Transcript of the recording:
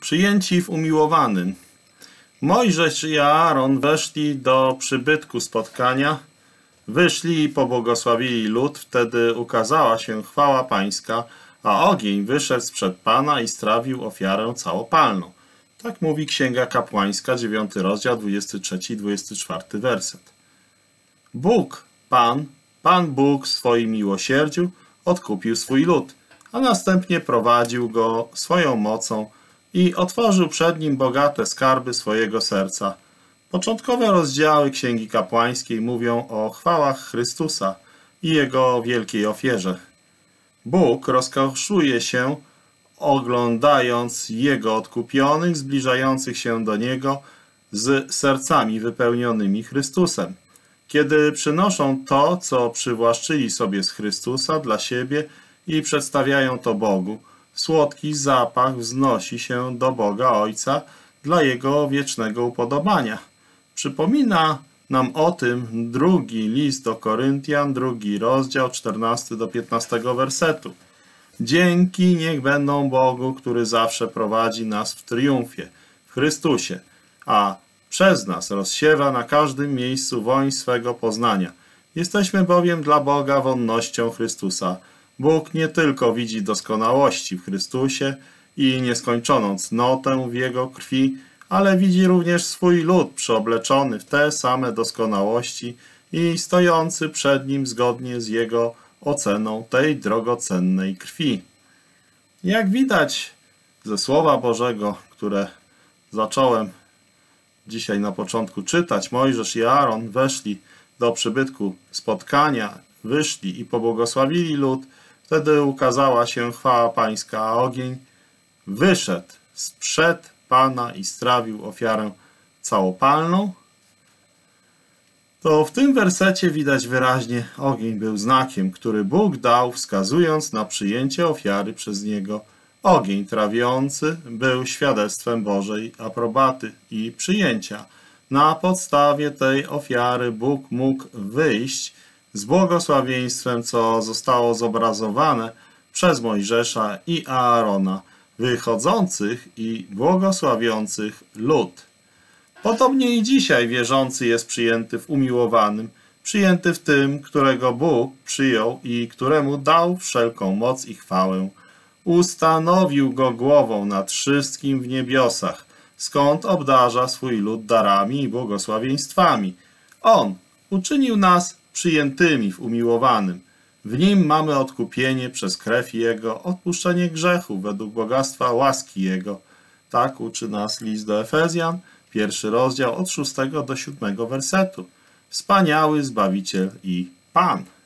Przyjęci w umiłowanym. Mojżesz i Aaron weszli do przybytku spotkania, wyszli i pobłogosławili lud, wtedy ukazała się chwała pańska, a ogień wyszedł sprzed Pana i strawił ofiarę całopalną. Tak mówi Księga Kapłańska, 9 rozdział, 23 i 24 werset. Bóg, Pan Bóg w swoim miłosierdziu odkupił swój lud, a następnie prowadził go swoją mocą i otworzył przed nim bogate skarby swojego serca. Początkowe rozdziały Księgi Kapłańskiej mówią o chwałach Chrystusa i Jego wielkiej ofierze. Bóg rozkoszuje się, oglądając Jego odkupionych, zbliżających się do Niego z sercami wypełnionymi Chrystusem. Kiedy przynoszą to, co przywłaszczyli sobie z Chrystusa dla siebie i przedstawiają to Bogu, słodki zapach wznosi się do Boga Ojca dla Jego wiecznego upodobania. Przypomina nam o tym drugi list do Koryntian, 2 rozdział, 14 do 15 wersetu. Dzięki niech będą Bogu, który zawsze prowadzi nas w triumfie, w Chrystusie, a przez nas rozsiewa na każdym miejscu woń swego poznania. Jesteśmy bowiem dla Boga wonnością Chrystusa. Bóg nie tylko widzi doskonałości w Chrystusie i nieskończoną cnotę w Jego krwi, ale widzi również swój lud przeobleczony w te same doskonałości i stojący przed Nim zgodnie z Jego oceną tej drogocennej krwi. Jak widać ze Słowa Bożego, które zacząłem dzisiaj na początku czytać, Mojżesz i Aaron weszli do przybytku spotkania, wyszli i pobłogosławili lud, wtedy ukazała się chwała pańska, a ogień wyszedł sprzed Pana i strawił ofiarę całopalną. To w tym wersecie widać wyraźnie, ogień był znakiem, który Bóg dał, wskazując na przyjęcie ofiary przez Niego. Ogień trawiący był świadectwem Bożej aprobaty i przyjęcia. Na podstawie tej ofiary Bóg mógł wyjść z błogosławieństwem, co zostało zobrazowane przez Mojżesza i Aarona, wychodzących i błogosławiących lud. Podobnie i dzisiaj wierzący jest przyjęty w umiłowanym, przyjęty w tym, którego Bóg przyjął i któremu dał wszelką moc i chwałę. Ustanowił go głową nad wszystkim w niebiosach, skąd obdarza swój lud darami i błogosławieństwami. On uczynił nas przyjętymi w umiłowanym. W nim mamy odkupienie przez krew Jego, odpuszczenie grzechu według bogactwa łaski Jego. Tak uczy nas list do Efezjan, 1 rozdział od 6 do 7 wersetu. Wspaniały Zbawiciel i Pan.